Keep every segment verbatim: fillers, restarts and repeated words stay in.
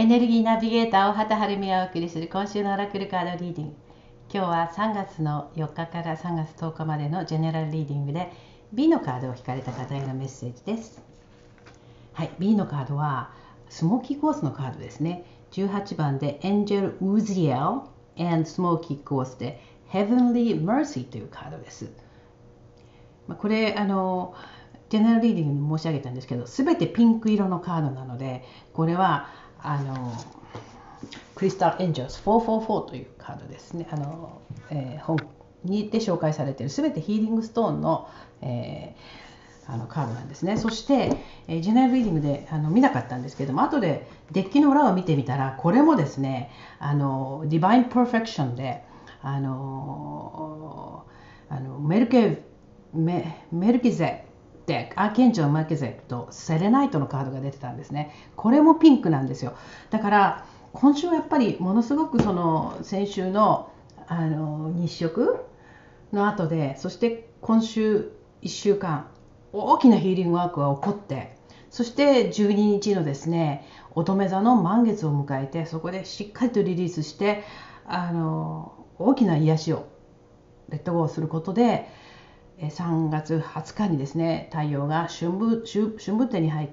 エネルギーナビゲーターを畑春美がお送りする今週のオラクルカードリーディング。今日はさんがつのよっかからさんがつとおかまでのジェネラルリーディングで B のカードを引かれた方へのメッセージです。はい、B のカードはスモーキーコースのカードですね。じゅうはちばんでエンジェル・ウージエル and スモーキーコースで Heavenly Mercy というカードです。これあのジェネラルリーディングに申し上げたんですけど、すべてピンク色のカードなので、これはあのクリスタル・エンジェルスよんひゃくよんじゅうよんというカードですね。あの、えー、本にで紹介されているすべてヒーリングストーンの、えー、あのカードなんですね。そして、えー、ジェネラルリーディングであの見なかったんですけども、後でデッキの裏を見てみたら、これもですね、あのディバイン・パーフェクションで、あのあのメルケメメルキゼでアーケンジェル・マルケゼとセレナイトのカードが出てたんですね。これもピンクなんですよ。だから今週はやっぱりものすごくその先週のあの日食の後で、そして今週いっしゅうかん大きなヒーリングワークが起こって、そしてじゅうににちのですね乙女座の満月を迎えて、そこでしっかりとリリースしてあの大きな癒しをレッドゴーすることで、さんがつはつかにですね太陽が春分春分点に入って、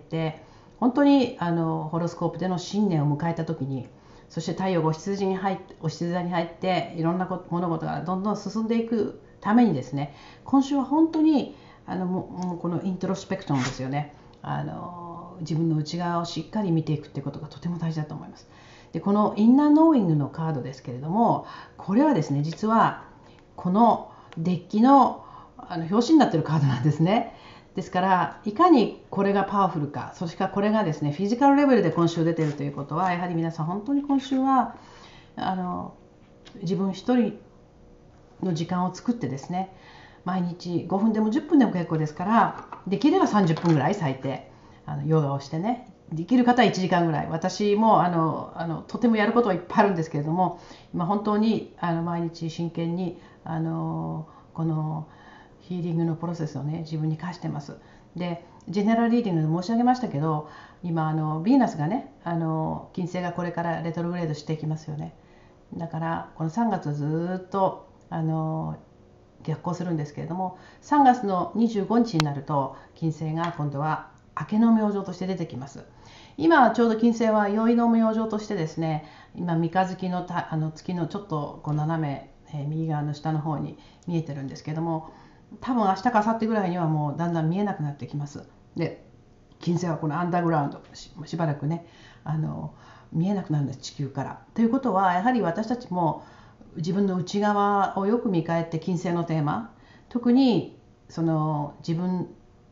本当にあのホロスコープでの新年を迎えた時に、そして太陽がお羊に入ってお羊座に入っていろんな物事がどんどん進んでいくためにですね、今週は本当にあのもうこのイントロスペクトンですよね。あの自分の内側をしっかり見ていくってことがとても大事だと思います。でこのインナーノーイングのカードですけれども、これはですね実はこのデッキのあの表紙になっているカードなんですね。ですからいかにこれがパワフルか、そしてこれがですねフィジカルレベルで今週出ているということは、やはり皆さん本当に今週はあの自分一人の時間を作ってですね、毎日ごふんでもじゅっぷんでも結構ですから、できればさんじゅっぷんぐらい最低あのヨガをしてね、できる方はいちじかんぐらい、私もあのあのとてもやることはいっぱいあるんですけれども、今本当にあの毎日真剣にあのこのヒーリングのプロセスをね自分に課してます。でジェネラルリーディングで申し上げましたけど、今あのヴィーナスがねあの金星がこれからレトログレードしていきますよね。だからこのさんがつずっとあの逆行するんですけれども、さんがつのにじゅうごにちになると金星が今度は明けの明星として出てきます。今ちょうど金星は宵の明星としてですね、今三日月のたあの月のちょっとこう斜め、えー、右側の下の方に見えてるんですけども、多分明日か明後日ぐらいにはもうだんだん見えなくなってきます。で金星はこのアンダーグラウンド し, しばらくねあの見えなくなるんです、地球から。ということはやはり私たちも自分の内側をよく見返って、金星のテーマ、特にその自分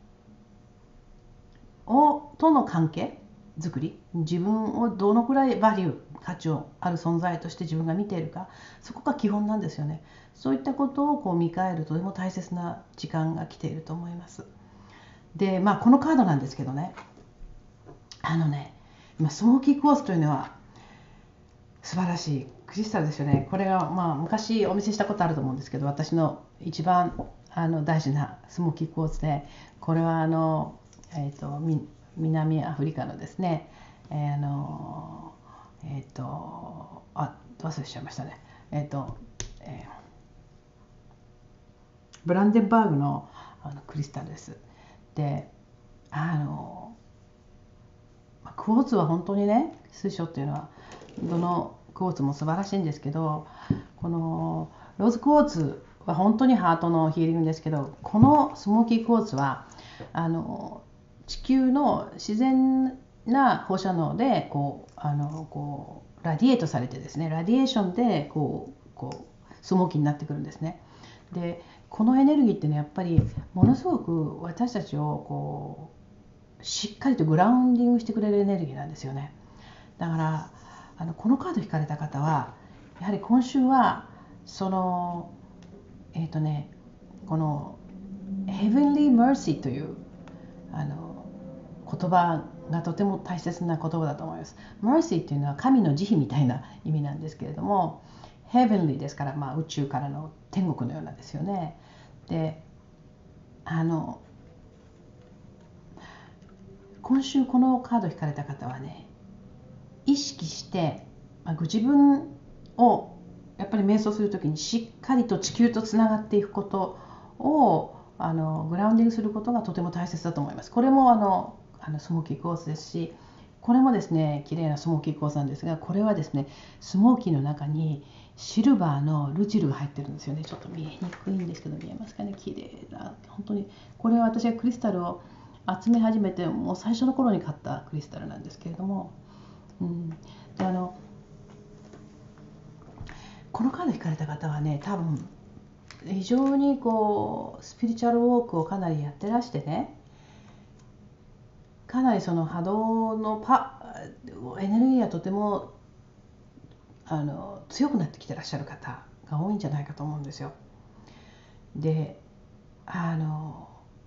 をとの関係づくり、自分をどのくらいバリュー価値をある存在として自分が見ているか、そこが基本なんですよね。そういったことをこう見返るとても大切な時間が来ていると思います。でまあこのカードなんですけどね、あのねスモーキーコースというのは素晴らしいクリスタルですよね。これが、まあ、昔お見せしたことあると思うんですけど、私の一番あの大事なスモーキークォーツで、これはあの、えー、と南アフリカのですね、えー、あのえっ、ー、とあ忘れちゃいましたね、えっ、ー、と、えー、ブランデンバーグの、あのクリスタルです。であのクォーツは本当にね、水晶っていうのはどのクォーツも素晴らしいんですけど、このローズクォーツは本当にハートのヒーリングですけど、このスモーキークォーツはあの地球の自然な放射能でこうあのこうラディエートされてですね、ラディエーションでこうこうスモーキーになってくるんですね。でこのエネルギーってね、やっぱりものすごく私たちをこうしっかりとグラウンディングしてくれるエネルギーなんですよね。だからあのこのカード引かれた方はやはり今週はそのえっ、ー、とねこの Heavenly Mercy というあの言葉がとても大切な言葉だと思います。 Mercy っていうのは神の慈悲みたいな意味なんですけれども、 Heavenly ですから、まあ、宇宙からの天国のようなですよね。であの今週このカード引かれた方はね、 意識して、まあ、ご自分をやっぱり瞑想するときにしっかりと地球とつながっていくことをあのグラウンディングすることがとても大切だと思います。これもあのあのスモーキーコースですし、これもですね綺麗なスモーキーコースなんですが、これはですねスモーキーの中にシルバーのルチルが入ってるんですよね。ちょっと見えにくいんですけど、見えますかね。綺麗な、本当にこれは私がクリスタルを集め始めてもう最初の頃に買ったクリスタルなんですけれども、うん、であのこのカード引かれた方はね、多分非常にこうスピリチュアルウォークをかなりやってらしてね、かなりその波動のパエネルギーがとてもあの強くなってきてらっしゃる方が多いんじゃないかと思うんですよ。で、あの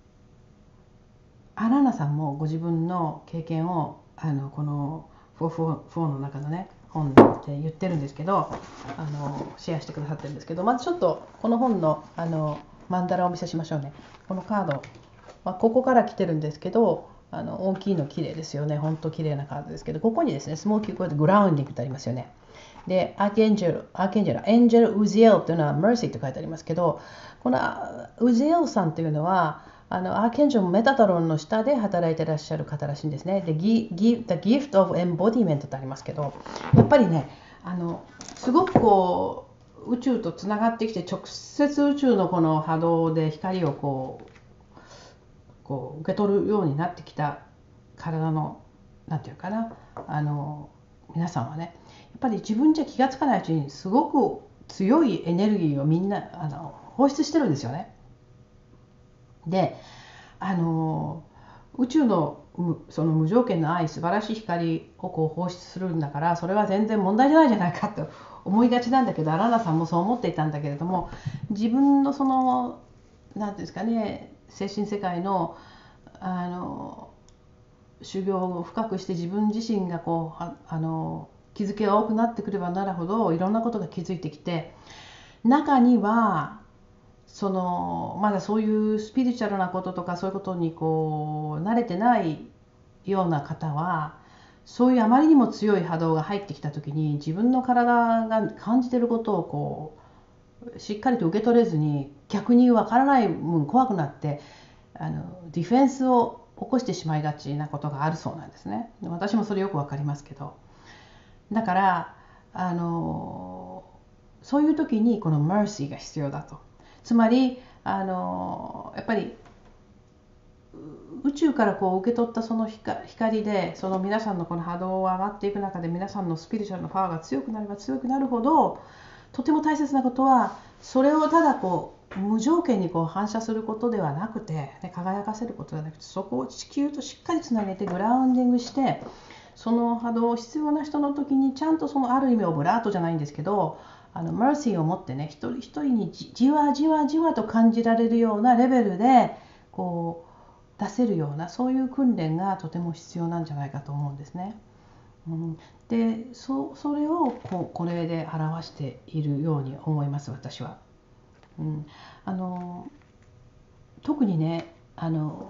アラーナさんもご自分の経験をあのこのフォーフォーフォーの中のね本で言ってるんですけど、あのシェアしてくださってるんですけど、まずちょっとこの本のあのマンダラをお見せしましょうね。このカード、まあ、ここから来てるんですけど、あの大きいの綺麗ですよね。本当綺麗なカードですけど、ここにですねスモーキーコードグラウンディングってありますよね。で、アーケンジェル、アーケンジェル、エンジェル・ウジエルというのは Mercy と書いてありますけど、このウジエルさんというのはあのアーケンジェルメタトロンの下で働いていらっしゃる方らしいんですね。で、The Gift of Embodiment ってありますけど、やっぱりね、あのすごくこう宇宙とつながってきて、直接宇宙のこの波動で光をこうこう受け取るようになってきた体のなんていうかな、あの皆さんはね、やっぱり自分じゃ気がつかないうちにすごく強いエネルギーをみんなあの放出してるんですよね。で、あの宇宙のその無条件の愛、素晴らしい光をこう放出するんだから、それは全然問題じゃないじゃないかと思いがちなんだけど、アラナさんもそう思っていたんだけれども、自分のその何ていうんですかね、精神世界のあの修行を深くして自分自身がこうあの気づきが多くなってくればなるほどいろんなことが気づいてきて、中にはそのまだそういうスピリチュアルなこととかそういうことにこう慣れてないような方は、そういうあまりにも強い波動が入ってきた時に自分の体が感じていることをこうしっかりと受け取れずに、逆に分からない分怖くなってあのディフェンスを起こしてしまいがちなことがあるそうなんですね。私もそれよく分かりますけど、だからあのそういう時にこの Mercy が必要だと。つまりあのやっぱり宇宙からこう受け取ったその光で、その皆さんのこの波動が上がっていく中で、皆さんのスピリチュアルのパワーが強くなれば強くなるほど、とても大切なことはそれをただこう無条件にこう反射することではなくて、ね、輝かせることではなくて、そこを地球としっかりつなげてグラウンディングして、その波動必要な人の時にちゃんとそのある意味オブラートじゃないんですけど、あのマーシーを持ってね、一人一人に じ, じわじわじわと感じられるようなレベルでこう出せるような、そういう訓練がとても必要なんじゃないかと思うんですね。うん、で そ, それをこうこれで表しているように思います、私は。うん、あの特にね、あの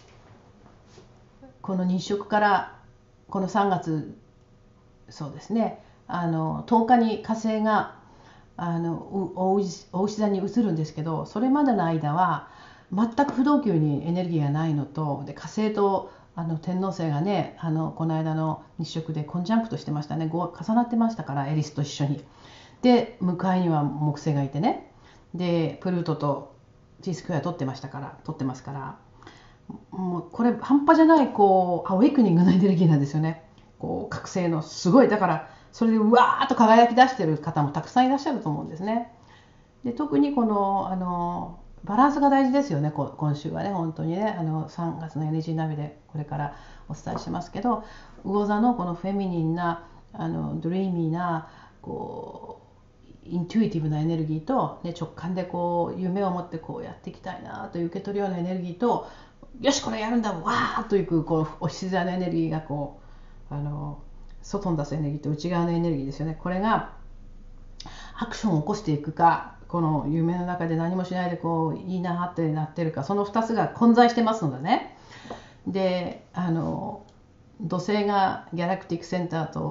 この日食からこのさんがつ、そうですね、あのとおかに火星があのお牛座に移るんですけど、それまでの間は全く不動級にエネルギーがないのと、で火星とあの天王星がね、あのこの間の日食でコンジャンクトしてましたね。重なってましたから、エリスと一緒に。で向かいには木星がいてね、でプルートと T スクエア取ってましたから取ってますから、もうこれ半端じゃないこうアウェイクニングのエネルギーなんですよね。こう覚醒のすごい、だからそれでうわーっと輝き出してる方もたくさんいらっしゃると思うんですね。で特にこのあのバランスが大事ですよね。今週はね、本当にね、あのさんがつの エヌジー ナビでこれからお伝えしますけど、魚座のこのフェミニンなあのドリーミーなこうイントゥイティブなエネルギーと、ね、直感でこう夢を持ってこうやっていきたいなという受け取るようなエネルギーと、よしこれやるんだわーというこう押し自然のエネルギーがこうあの外に出すエネルギーと内側のエネルギーですよね。これがアクションを起こしていくか、この夢の中で何もしないでこういいなってなってるか、そのふたつが混在してますのでね。であの土星がギャラクティックセンターと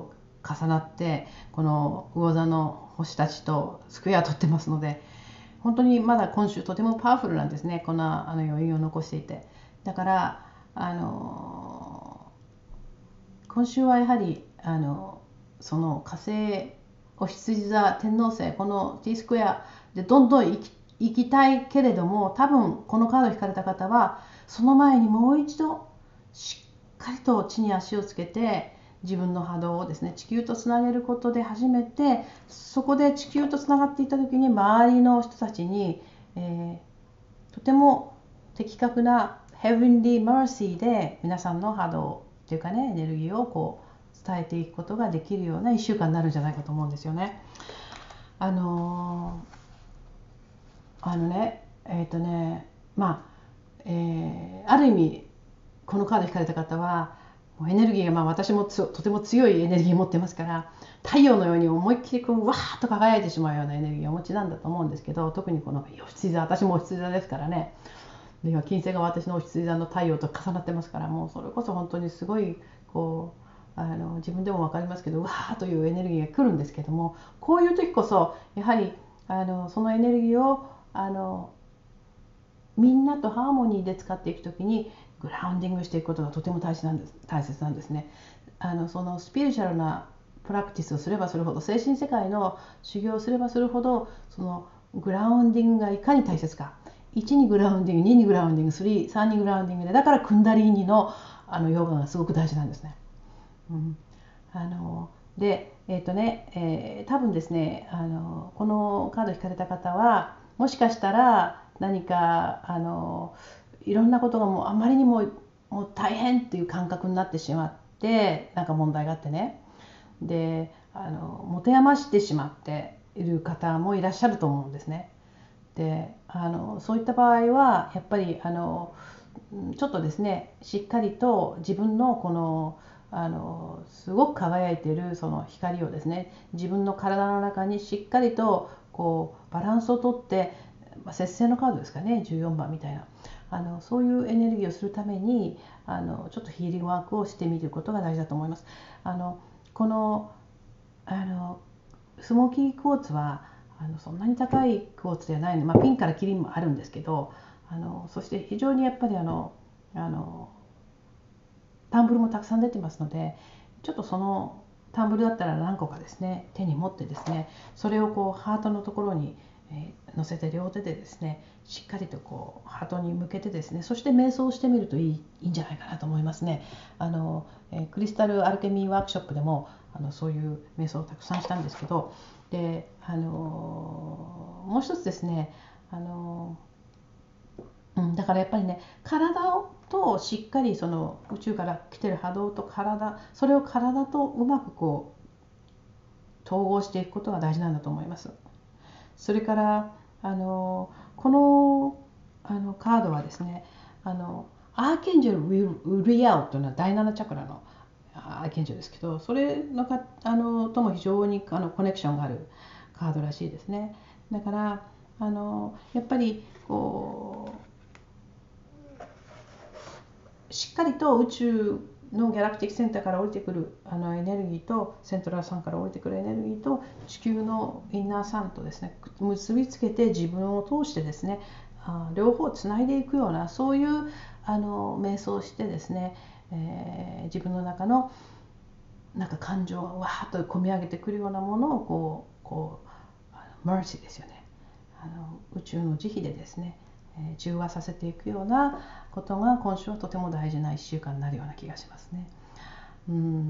重なってこの魚座の星たちとスクエアを取ってますので、本当にまだ今週とてもパワフルなんですね。こんなあの余韻を残していて、だからあの今週はやはりあのその火星お羊座天王星、この T スクエアでどんどん行き行きたいけれども、多分このカードを引かれた方はその前にもう一度しっかりと地に足をつけて自分の波動をですね地球とつなげることで初めて、そこで地球とつながっていった時に周りの人たちに、えー、とても的確な Heavenly Mercy で皆さんの波動っていうかね、エネルギーをこう伝えていくことができるようないっしゅうかんになるんじゃないかと思うんですよね。あのーあのね、えっ、ー、とね、まあ、えー、ある意味このカード引かれた方はもうエネルギーが、まあ、私もとても強いエネルギーを持ってますから、太陽のように思いっきりこうわーっと輝いてしまうようなエネルギーをお持ちなんだと思うんですけど、特にこのお羊座、私もお羊座ですからね、で今金星が私のお羊座の太陽と重なってますから、もうそれこそ本当にすごいこうあの自分でも分かりますけど、わーというエネルギーが来るんですけども、こういう時こそやはりあのそのエネルギーをあのみんなとハーモニーで使っていくときにグラウンディングしていくことがとても大切なんです大切なんですね。あのそのスピリチュアルなプラクティスをすればするほど、精神世界の修行をすればするほど、そのグラウンディングがいかに大切か、いちにグラウンディング、ににグラウンディング、さん、さんにグラウンディングで、だからクンダリーニのあのヨガがすごく大事なんですね。うん、あので、えっ、ー、とね、えー、多分ですね、あのこのカード引かれた方はもしかしたら何かあのいろんなことがもうあまりにももう大変っていう感覚になってしまって、なんか問題があってね、であの持て余してしまっている方もいらっしゃると思うんですね。であのそういった場合はやっぱりあのちょっとですね、しっかりと自分のこのあのすごく輝いているその光をですね、自分の体の中にしっかりとこうバランスをとって、まあ、節制のカードですかね、じゅうよんばんみたいな、あのそういうエネルギーをするためにあのちょっとヒーリングワークをしてみることが大事だと思います。あのこのあのスモーキークォーツはあのそんなに高いクォーツではないので、まあ、ピンからキリンもあるんですけど、あのそして非常にやっぱりあのあのタンブルもたくさん出てますので、ちょっとそのタンブルだったら何個かですね手に持ってですね、それをこうハートのところに、えー、乗せて両手でですねしっかりとこうハートに向けてですね、そして瞑想してみるといい、いいんじゃないかなと思いますね。あの、えー、クリスタルアルケミーワークショップでもあのそういう瞑想をたくさんしたんですけど、であのもう一つですね、あのうん、だからやっぱりね、体をとしっかりその宇宙から来てる波動と体、それを体とうまくこう統合していくことが大事なんだと思います。それからあのこのあのカードはですね、あのアーケンジェル・ウリアオというのはだいななチャクラのアーケンジェルですけど、それのかあのとも非常にあのコネクションがあるカードらしいですね。だからあのやっぱりこうしっかりと宇宙のギャラクティックセンターから降りてくるあのエネルギーと、セントラルサンから降りてくるエネルギーと地球のインナーサンとですね結びつけて、自分を通してですねあ両方つないでいくような、そういうあの瞑想をしてですね、えー、自分の中のなんか感情がわーっと込み上げてくるようなものをこうこうマーシーですよね、あの宇宙の慈悲でですね、えー、中和させていくようなことが今週はとても大事ないっしゅうかんになるような気がしますね。うん、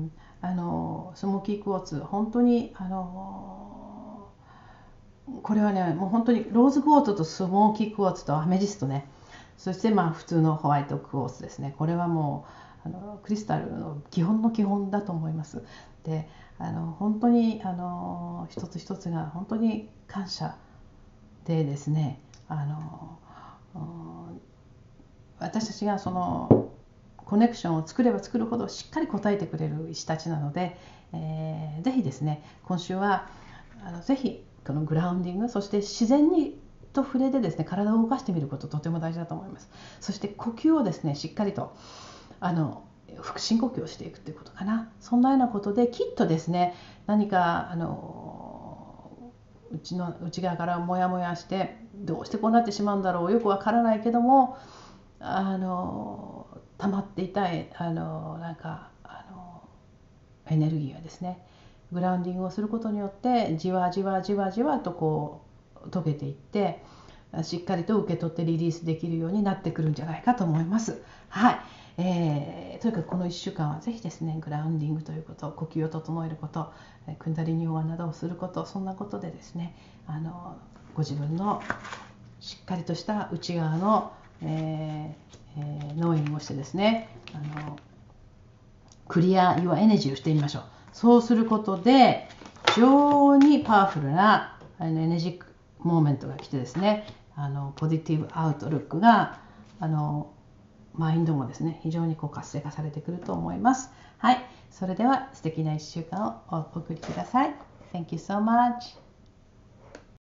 あのスモーキークォーツ、本当にあのこれはね、もう本当にローズクォーツとスモーキークォーツとアメジストね、そしてまあ普通のホワイトクォーツですね、これはもうあのクリスタルの基本の基本だと思います。であの本当にあの一つ一つが本当に感謝でですね、あの私たちがそのコネクションを作れば作るほどしっかり応えてくれる石たちなので、えー、ぜひですね今週はあのぜひこのグラウンディング、そして自然にと触れてですね体を動かしてみることとても大事だと思います。そして呼吸をですねしっかりとあの腹深呼吸をしていくということかな。そんなようなことできっとですね、何かあのうちの内側からモヤモヤしてどうしてこうなってしまうんだろう、よくわからないけども、あの溜まっていたいあのなんかあのエネルギーがですね、グラウンディングをすることによってじわじわじわじわとこう溶けていって、しっかりと受け取ってリリースできるようになってくるんじゃないかと思います。はい、えー、とにかくこのいっしゅうかんはぜひですね、グラウンディングということ、呼吸を整えること、クンダリニヨガなどをすること、そんなことでですね、あのご自分のしっかりとした内側の、えーえー、ノーイングをしてですね、あのクリア・ユア・エネジーをしてみましょう。そうすることで非常にパワフルなあのエネジックモーメントが来てですね、あのポジティブアウトルックがあのマインドもですね、非常にこう活性化されてくると思います。はい、それでは素敵ないっしゅうかんをお送りください。Thank you so much.